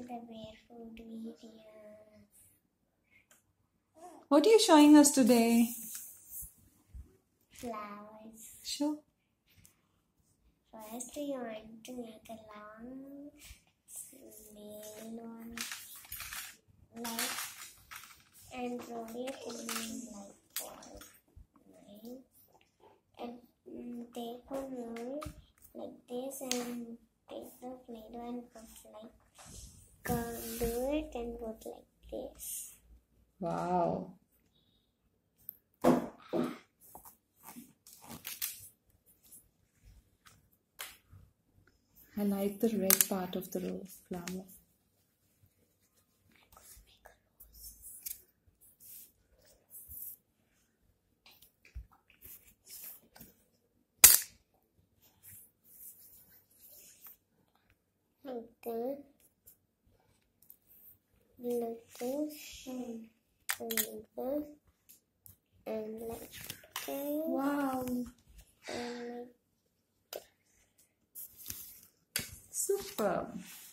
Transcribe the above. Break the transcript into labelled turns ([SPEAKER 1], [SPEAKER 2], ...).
[SPEAKER 1] the barefoot videos.
[SPEAKER 2] What are you showing us today?
[SPEAKER 1] Flowers.
[SPEAKER 2] Sure.
[SPEAKER 1] First, we want to make a long snail one, like, and roll it in like ball, right? And take one roll like this, and take the Play-Doh and put like, do it and put like this.
[SPEAKER 2] Wow. I like the red part of the rose flower.
[SPEAKER 1] Like that. Like this. And like this. And like this.
[SPEAKER 2] Wow.
[SPEAKER 1] And like
[SPEAKER 2] Super.